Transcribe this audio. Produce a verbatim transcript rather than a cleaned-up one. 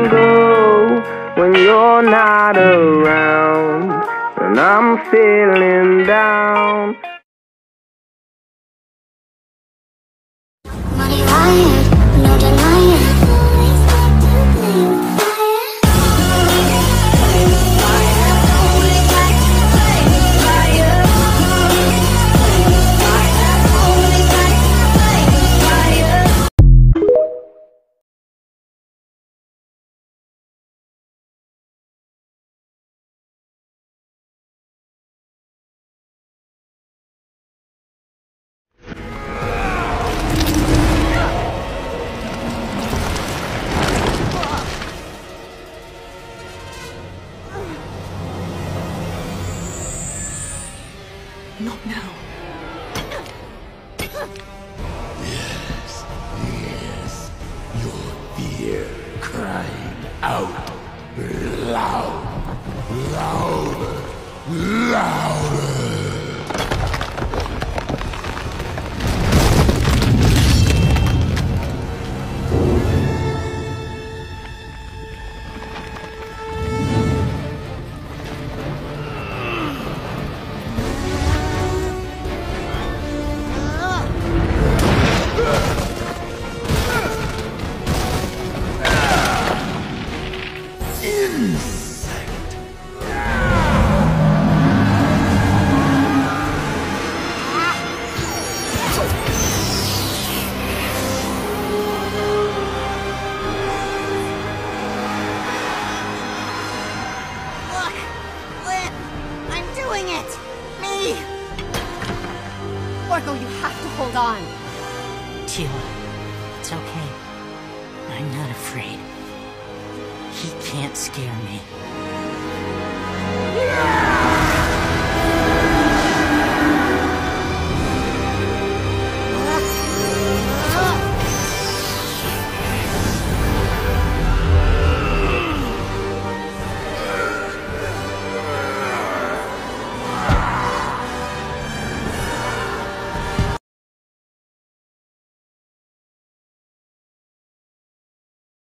and go when you're not around, and I'm feeling down. Money riot, no denying. Not now. Yes, yes, your fear crying out loud, louder, louder. Orko, you have to hold on. Tila, it's okay. I'm not afraid. He can't scare me.